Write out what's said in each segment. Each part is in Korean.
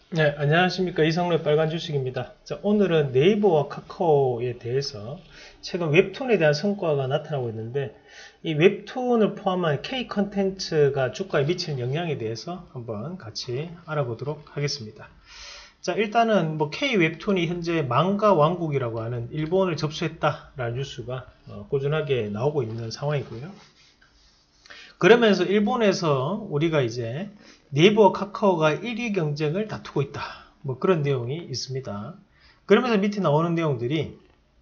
네, 안녕하십니까. 이성로의 빨간 주식입니다. 자, 오늘은 네이버와 카카오에 대해서 최근 웹툰에 대한 성과가 나타나고 있는데, 이 웹툰을 포함한 K 컨텐츠가 주가에 미치는 영향에 대해서 한번 같이 알아보도록 하겠습니다. 자, 일단은 뭐 K 웹툰이 현재 망가 왕국이라고 하는 일본을 접수했다라는 뉴스가 꾸준하게 나오고 있는 상황이고요. 그러면서 일본에서 우리가 이제 네이버와 카카오가 1위 경쟁을 다투고 있다. 뭐 그런 내용이 있습니다. 그러면서 밑에 나오는 내용들이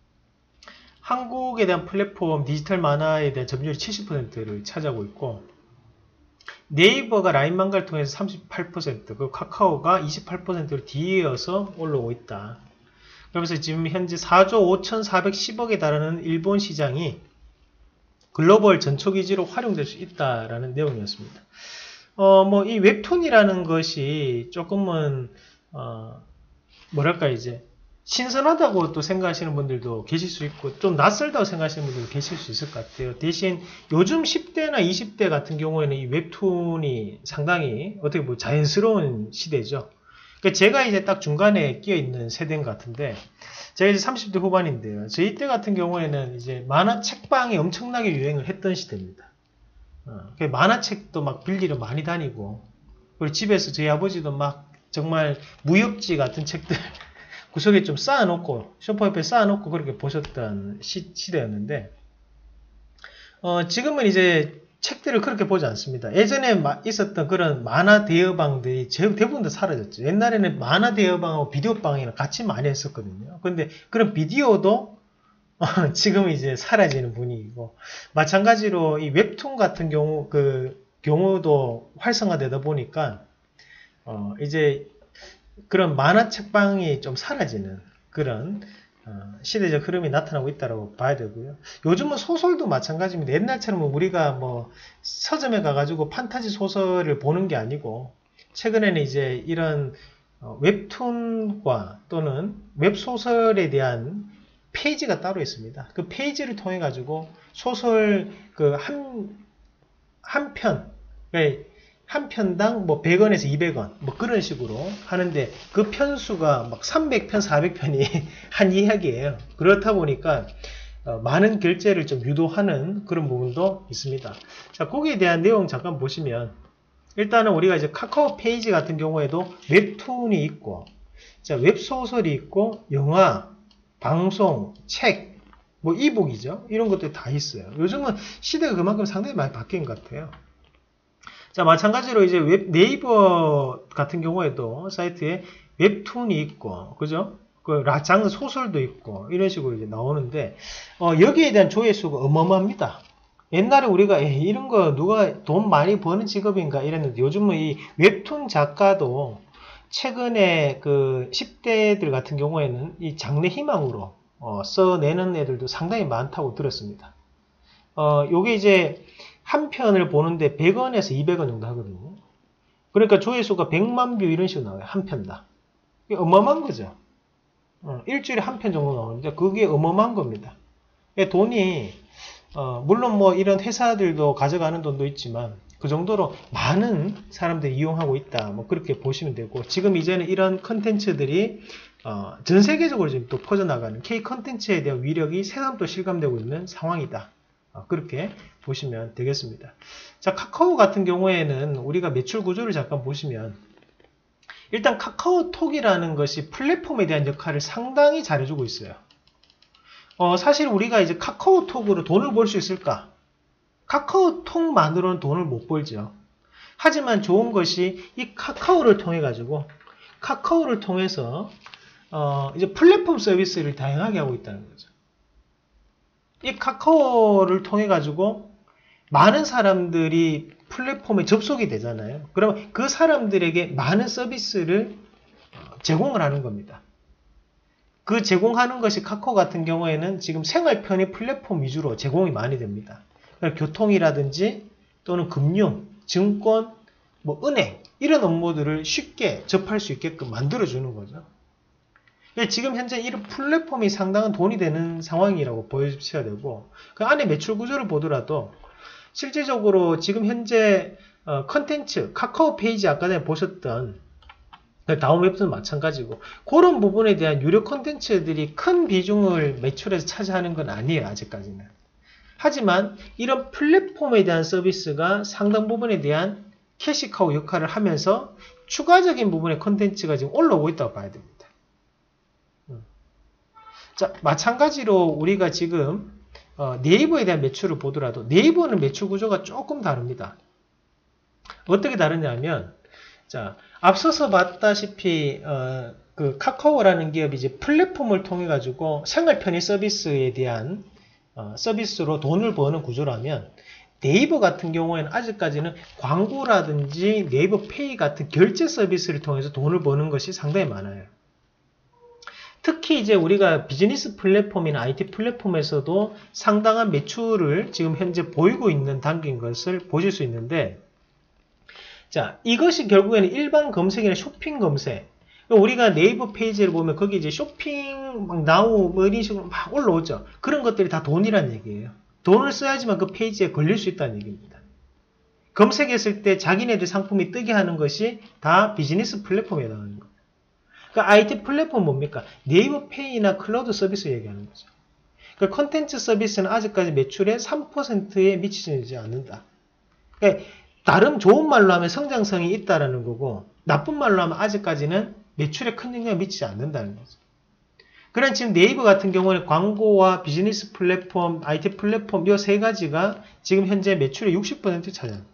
한국에 대한 플랫폼 디지털 만화에 대한 점유율이 70%를 차지하고 있고, 네이버가 라인 망가를 통해서 38%, 그리고 카카오가 28%를 뒤이어서 올라오고 있다. 그러면서 지금 현재 4조 5,410억에 달하는 일본 시장이 글로벌 전초기지로 활용될 수 있다라는 내용이었습니다. 뭐, 이 웹툰이라는 것이 조금은, 뭐랄까, 이제, 신선하다고 또 생각하시는 분들도 계실 수 있고, 좀 낯설다고 생각하시는 분들도 계실 수 있을 것 같아요. 대신 요즘 10대나 20대 같은 경우에는 이 웹툰이 상당히 어떻게 보면 자연스러운 시대죠. 그러니까 제가 이제 딱 중간에 끼어 있는 세대인 것 같은데, 제가 이제 30대 후반인데요. 저희 때 같은 경우에는 이제 만화 책방이 엄청나게 유행을 했던 시대입니다. 만화책도 막 빌리러 많이 다니고, 그리고 집에서 저희 아버지도 막 정말 무협지 같은 책들 구석에 좀 쌓아놓고, 소파 옆에 쌓아놓고 그렇게 보셨던 시대였는데, 지금은 이제 책들을 그렇게 보지 않습니다. 예전에 있었던 그런 만화 대여방들이 대부분 다 사라졌죠. 옛날에는 만화 대여방하고 비디오방이랑 같이 많이 했었거든요. 근데 그런 비디오도 지금 이제 사라지는 분위기고, 마찬가지로 이 웹툰 같은 경우도 활성화되다 보니까 이제 그런 만화 책방이 좀 사라지는 그런 시대적 흐름이 나타나고 있다고 봐야 되고요. 요즘은 소설도 마찬가지입니다. 옛날처럼 우리가 뭐 서점에 가가지고 판타지 소설을 보는 게 아니고, 최근에는 이제 이런 웹툰과 또는 웹소설에 대한 페이지가 따로 있습니다. 그 페이지를 통해 가지고 소설 한 편, 한 편당 뭐 100원에서 200원 뭐 그런 식으로 하는데, 그 편수가 막 300편, 400편이 한 이야기예요. 그렇다 보니까 많은 결제를 좀 유도하는 그런 부분도 있습니다. 자, 거기에 대한 내용 잠깐 보시면, 일단은 우리가 이제 카카오 페이지 같은 경우에도 웹툰이 있고, 자, 웹소설이 있고, 영화, 방송, 책, 뭐 이북이죠. 이런 것들이 다 있어요. 요즘은 시대가 그만큼 상당히 많이 바뀐 것 같아요. 자, 마찬가지로 이제 네이버 같은 경우에도 사이트에 웹툰이 있고, 그죠? 장르 소설도 있고, 이런 식으로 이제 나오는데, 여기에 대한 조회수가 어마어마합니다. 옛날에 우리가 이런 거 누가 돈 많이 버는 직업인가 이랬는데, 요즘은 이 웹툰 작가도 최근에 그 10대들 같은 경우에는 이 장래 희망으로 써내는 애들도 상당히 많다고 들었습니다. 요게 이제 한 편을 보는데 100원에서 200원 정도 하거든요. 그러니까 조회수가 100만 뷰 이런 식으로 나와요. 한 편당. 이게 어마어마한 거죠. 일주일에 한 편 정도 나오는데 그게 어마어마한 겁니다. 돈이 물론 뭐 이런 회사들도 가져가는 돈도 있지만 그 정도로 많은 사람들이 이용하고 있다. 뭐 그렇게 보시면 되고, 지금 이제는 이런 컨텐츠들이 전 세계적으로 지금 또 퍼져나가는 K 컨텐츠에 대한 위력이 새삼 또 실감되고 있는 상황이다. 그렇게 보시면 되겠습니다. 자, 카카오 같은 경우에는 우리가 매출 구조를 잠깐 보시면, 일단 카카오톡이라는 것이 플랫폼에 대한 역할을 상당히 잘해주고 있어요. 사실 우리가 이제 카카오톡으로 돈을 벌 수 있을까? 카카오톡만으로는 돈을 못 벌죠. 하지만 좋은 것이 이 카카오를 통해 가지고, 카카오를 통해서 이제 플랫폼 서비스를 다양하게 하고 있다는 거죠. 이 카카오를 통해 가지고 많은 사람들이 플랫폼에 접속이 되잖아요. 그러면 그 사람들에게 많은 서비스를 제공을 하는 겁니다. 그 제공하는 것이 카카오 같은 경우에는 지금 생활 편의 플랫폼 위주로 제공이 많이 됩니다. 교통이라든지 또는 금융, 증권, 뭐 은행 이런 업무들을 쉽게 접할 수 있게끔 만들어주는 거죠. 지금 현재 이런 플랫폼이 상당한 돈이 되는 상황이라고 보여주셔야 되고, 그 안에 매출 구조를 보더라도 실질적으로 지금 현재 컨텐츠, 카카오 페이지 아까 전에 보셨던 다운웹도 마찬가지고 그런 부분에 대한 유료 콘텐츠들이 큰 비중을 매출에서 차지하는 건 아니에요. 아직까지는. 하지만 이런 플랫폼에 대한 서비스가 상당 부분에 대한 캐시카우 역할을 하면서 추가적인 부분의 콘텐츠가 지금 올라오고 있다고 봐야 됩니다. 자, 마찬가지로 우리가 지금 네이버에 대한 매출을 보더라도 네이버는 매출 구조가 조금 다릅니다. 어떻게 다르냐면, 자, 앞서서 봤다시피 그 카카오라는 기업이 이제 플랫폼을 통해 가지고 생활 편의 서비스에 대한 서비스로 돈을 버는 구조라면, 네이버 같은 경우에는 아직까지는 광고라든지 네이버 페이 같은 결제 서비스를 통해서 돈을 버는 것이 상당히 많아요. 특히 이제 우리가 비즈니스 플랫폼이나 IT 플랫폼에서도 상당한 매출을 지금 현재 보이고 있는 단계인 것을 보실 수 있는데, 자, 이것이 결국에는 일반 검색이나 쇼핑 검색. 우리가 네이버 페이지를 보면 거기 이제 쇼핑 막 나오 뭐 이런 식으로 막 올라오죠. 그런 것들이 다 돈이란 얘기예요. 돈을 써야지만 그 페이지에 걸릴 수 있다는 얘기입니다. 검색했을 때 자기네들 상품이 뜨게 하는 것이 다 비즈니스 플랫폼에 해당하는 거예요. 그러니까 IT 플랫폼 뭡니까? 네이버 페이나 클라우드 서비스 얘기하는 거죠. 그러니까 컨텐츠 서비스는 아직까지 매출의 3%에 미치지 않는다. 그러니까 나름 좋은 말로 하면 성장성이 있다라는 거고, 나쁜 말로 하면 아직까지는 매출에 큰 영향을 미치지 않는다는 거죠. 그런 지금 네이버 같은 경우는 광고와 비즈니스 플랫폼, IT 플랫폼 이 세 가지가 지금 현재 매출의 60% 차지합니다.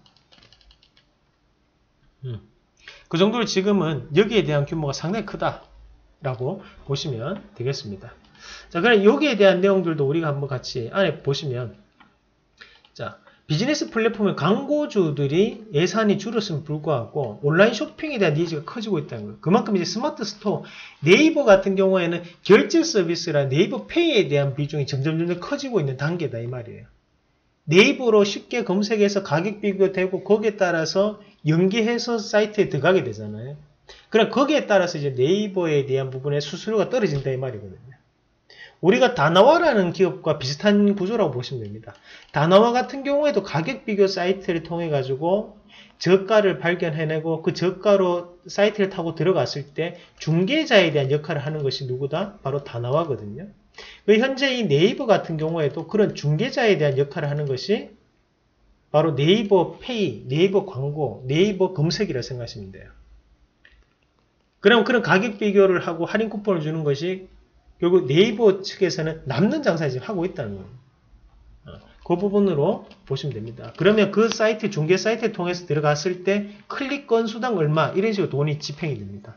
그 정도로 지금은 여기에 대한 규모가 상당히 크다라고 보시면 되겠습니다. 자, 그럼 여기에 대한 내용들도 우리가 한번 같이 안에 보시면, 자, 비즈니스 플랫폼의 광고주들이 예산이 줄었음에 불구하고 온라인 쇼핑에 대한 니즈가 커지고 있다는 거예요. 그만큼 이제 스마트 스토어, 네이버 같은 경우에는 결제 서비스라 네이버 페이에 대한 비중이 점점 커지고 있는 단계다 이 말이에요. 네이버로 쉽게 검색해서 가격 비교되고 거기에 따라서 연계해서 사이트에 들어가게 되잖아요. 그럼 거기에 따라서 이제 네이버에 대한 부분의 수수료가 떨어진다 이 말이거든요. 우리가 다나와라는 기업과 비슷한 구조라고 보시면 됩니다. 다나와 같은 경우에도 가격 비교 사이트를 통해 가지고 저가를 발견해내고 그 저가로 사이트를 타고 들어갔을 때 중개자에 대한 역할을 하는 것이 누구다? 바로 다나와거든요. 현재 이 네이버 같은 경우에도 그런 중개자에 대한 역할을 하는 것이 바로 네이버 페이, 네이버 광고, 네이버 검색이라 생각하시면 돼요. 그럼 그런 가격 비교를 하고 할인 쿠폰을 주는 것이 결국 네이버 측에서는 남는 장사를 지금 하고 있다는 거예요. 그 부분으로 보시면 됩니다. 그러면 그 사이트, 중개 사이트를 통해서 들어갔을 때 클릭 건수당 얼마 이런 식으로 돈이 집행이 됩니다.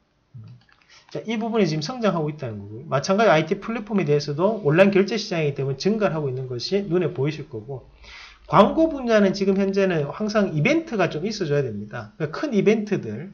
자, 이 부분이 지금 성장하고 있다는 거고요. 마찬가지 IT 플랫폼에 대해서도 온라인 결제 시장이기 때문에 증가를 하고 있는 것이 눈에 보이실 거고, 광고 분야는 지금 현재는 항상 이벤트가 좀 있어줘야 됩니다. 그러니까 큰 이벤트들,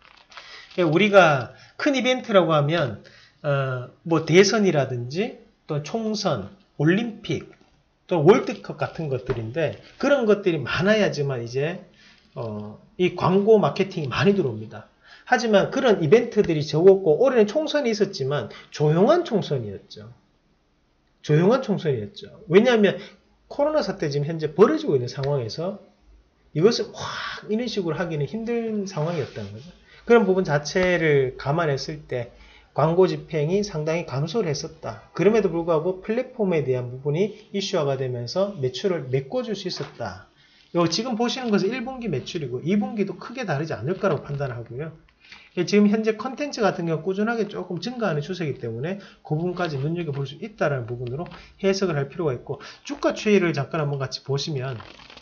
우리가 큰 이벤트라고 하면 뭐 대선이라든지 또 총선, 올림픽, 또 월드컵 같은 것들인데 그런 것들이 많아야지만 이제 이 광고 마케팅이 많이 들어옵니다. 하지만 그런 이벤트들이 적었고 올해는 총선이 있었지만 조용한 총선이었죠. 조용한 총선이었죠. 왜냐하면 코로나 사태 지금 현재 벌어지고 있는 상황에서 이것을 확 이런 식으로 하기는 힘든 상황이었다는 거죠. 그런 부분 자체를 감안했을 때 광고 집행이 상당히 감소를 했었다. 그럼에도 불구하고 플랫폼에 대한 부분이 이슈화가 되면서 매출을 메꿔줄 수 있었다. 지금 보시는 것은 1분기 매출이고 2분기도 크게 다르지 않을 거라고 판단하고요. 지금 현재 컨텐츠 같은 경우 꾸준하게 조금 증가하는 추세이기 때문에 그 부분까지 눈여겨볼 수 있다는 부분으로 해석을 할 필요가 있고, 주가 추이를 잠깐 한번 같이 보시면,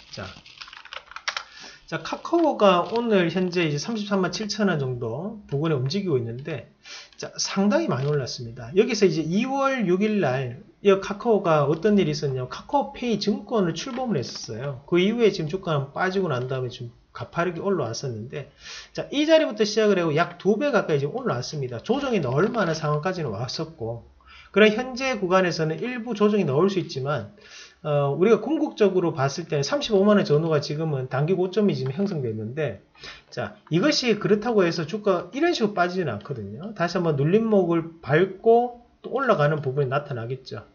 자, 카카오가 오늘 현재 이제 33만 7천원 정도 부근에 움직이고 있는데, 자, 상당히 많이 올랐습니다. 여기서 이제 2월 6일 날, 이 카카오가 어떤 일이 있었냐면, 카카오페이 증권을 출범을 했었어요. 그 이후에 지금 주가는 빠지고 난 다음에 좀 가파르게 올라왔었는데, 자, 이 자리부터 시작을 하고 약 2배 가까이 지금 올라왔습니다. 조정이 넣을 만한 상황까지는 왔었고, 그런 현재 구간에서는 일부 조정이 넣을 수 있지만, 우리가 궁극적으로 봤을 때는 35만원 전후가 지금은 단기 고점이 지금 형성되어 있는데, 자, 이것이 그렇다고 해서 주가 이런 식으로 빠지지는 않거든요. 다시 한번 눌림목을 밟고 또 올라가는 부분이 나타나겠죠.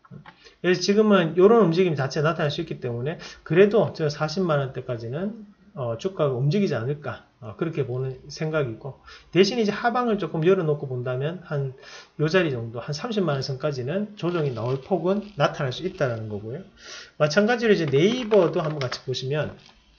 그래서 지금은 이런 움직임 자체가 나타날 수 있기 때문에 그래도 저 40만원대까지는 주가가 움직이지 않을까 그렇게 보는 생각이고, 대신 이제 하방을 조금 열어놓고 본다면 한 요 자리 정도 한 30만원 선까지는 조정이 나올 폭은 나타날 수 있다는 거고요. 마찬가지로 이제 네이버도 한번 같이 보시면,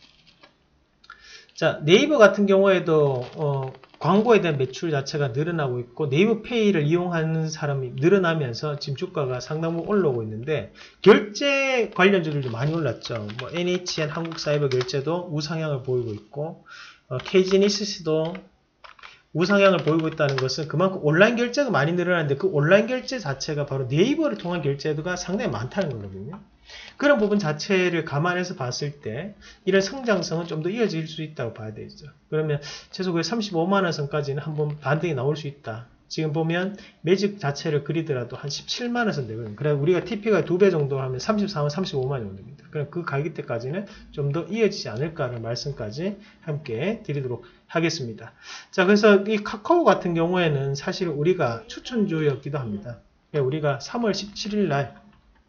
자, 네이버 같은 경우에도 광고에 대한 매출 자체가 늘어나고 있고 네이버 페이를 이용하는 사람이 늘어나면서 지금 주가가 상당 부분 올라오고 있는데, 결제 관련주들도 많이 올랐죠. 뭐 NHN 한국사이버결제도 우상향을 보이고 있고, KG니시스도 우상향을 보이고 있다는 것은 그만큼 온라인 결제가 많이 늘어나는데, 그 온라인 결제 자체가 바로 네이버를 통한 결제가 상당히 많다는 거거든요. 그런 부분 자체를 감안해서 봤을 때 이런 성장성은 좀 더 이어질 수 있다고 봐야 되죠. 그러면 최소 35만원 선까지는 한번 반등이 나올 수 있다. 지금 보면 매직 자체를 그리더라도 한 17만원 선 되거든요. 그래 우리가 TP가 2배 정도 하면 34만, 35만원 정도입니다. 그럼 그 가격 때까지는 좀 더 이어지지 않을까라는 말씀까지 함께 드리도록 하겠습니다. 자, 그래서 이 카카오 같은 경우에는 사실 우리가 추천주였기도 합니다. 우리가 3월 17일 날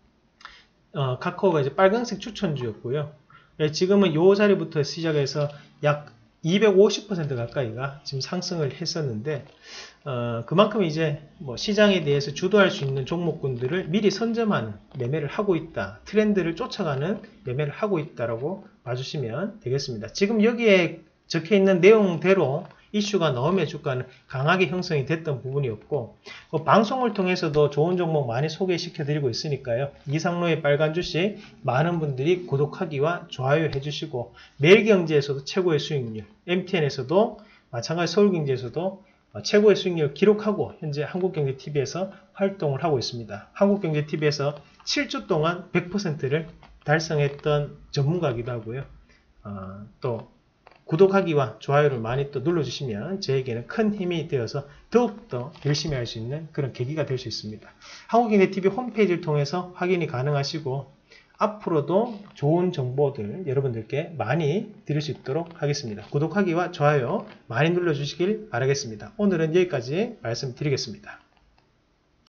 카카오가 이제 빨간색 추천주였고요. 지금은 요 자리부터 시작해서 약 250% 가까이가 지금 상승을 했었는데, 그만큼 이제 뭐 시장에 대해서 주도할 수 있는 종목군들을 미리 선점하는 매매를 하고 있다. 트렌드를 쫓아가는 매매를 하고 있다라고 봐주시면 되겠습니다. 지금 여기에 적혀 있는 내용대로 이슈가 나오면 주가는 강하게 형성이 됐던 부분이었고, 방송을 통해서도 좋은 종목 많이 소개시켜 드리고 있으니까요. 이상로의 빨간 주식 많은 분들이 구독하기와 좋아요 해주시고, 매일경제에서도 최고의 수익률, MTN에서도 마찬가지 서울경제에서도 최고의 수익률 기록하고 현재 한국경제TV에서 활동을 하고 있습니다. 한국경제TV에서 7주 동안 100%를 달성했던 전문가이기도 하고요. 또 구독하기와 좋아요를 많이 또 눌러주시면 저에게는 큰 힘이 되어서 더욱더 열심히 할 수 있는 그런 계기가 될 수 있습니다. 한국경제TV 홈페이지를 통해서 확인이 가능하시고, 앞으로도 좋은 정보들 여러분들께 많이 드릴 수 있도록 하겠습니다. 구독하기와 좋아요 많이 눌러주시길 바라겠습니다. 오늘은 여기까지 말씀드리겠습니다.